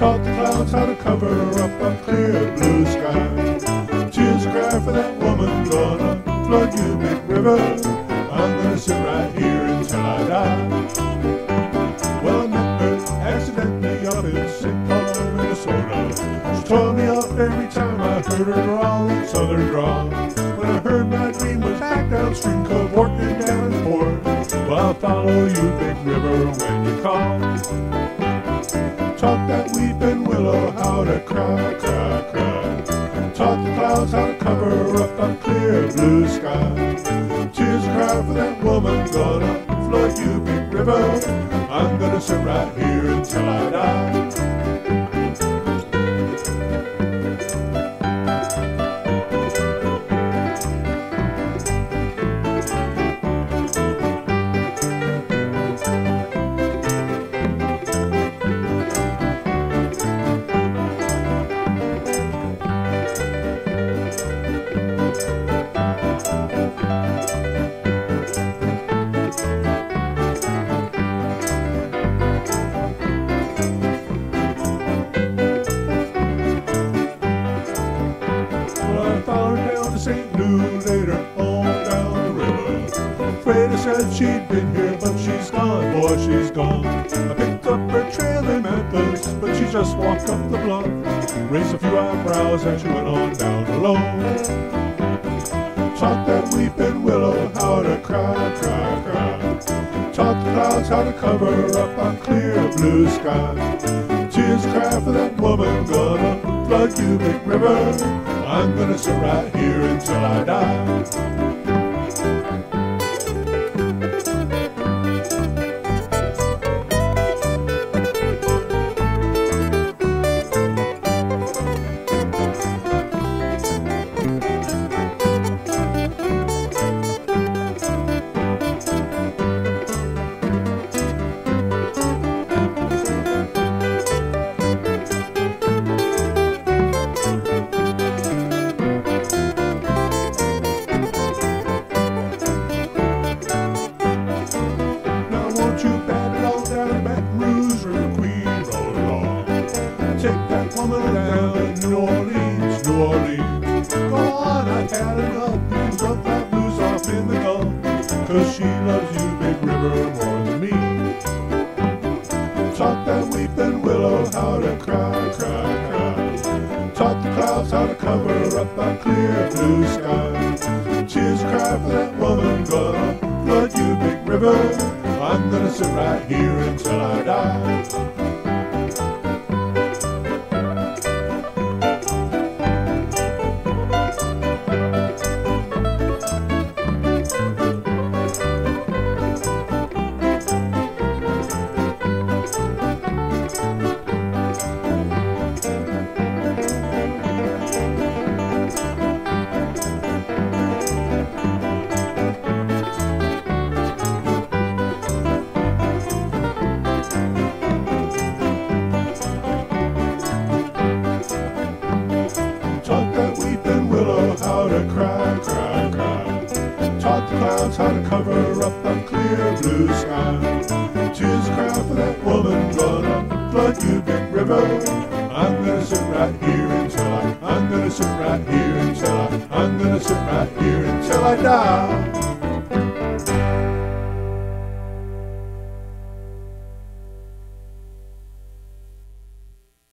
Taught the clouds how to cover up a clear blue sky. Tears are cry for that woman, gonna flood you, big river. I'm gonna sit right here until I die. Well, I met her accidentally up in St. Paul, Minnesota. She tore me up every time I heard her drawl in southern drawl. When I heard my dream was back downstream, cavorting down and forth. Well, I'll follow you, big river, when you call. Taught that weeping willow how to cry, cry, cry. Taught the clouds how to cover up a clear blue sky. Tears cry for that woman, gonna flood you, big river. I'm gonna sit right here until I die. St. Louis, later on down the river. Freda said she'd been here, but she's gone, boy, she's gone. I picked up her trail in Memphis, but she just walked up the bluff, raised a few eyebrows, and she went on down alone. Taught that weeping willow how to cry, cry, cry. Taught the clouds how to cover up a clear blue sky. Tears cry for that woman, gonna flood you, big river. I'm gonna sit right here until I die. Take that woman down in New Orleans, New Orleans. Go on, I've had enough. You can dump that blues off in the Gulf, 'cause she loves you, big river, more than me. Taught that weeping willow how to cry, cry, cry. Taught the clouds how to cover up a clear blue sky. Tears cry for that woman, gonna flood you, big river. I'm gonna sit right here until I die. How to cry, cry, cry. Taught the clouds how to cover up a clear blue sky. Tears cry for that woman, gonna flood you, big river. I'm gonna sit right here until I'm gonna sit right here until I'm gonna sit right here until I die.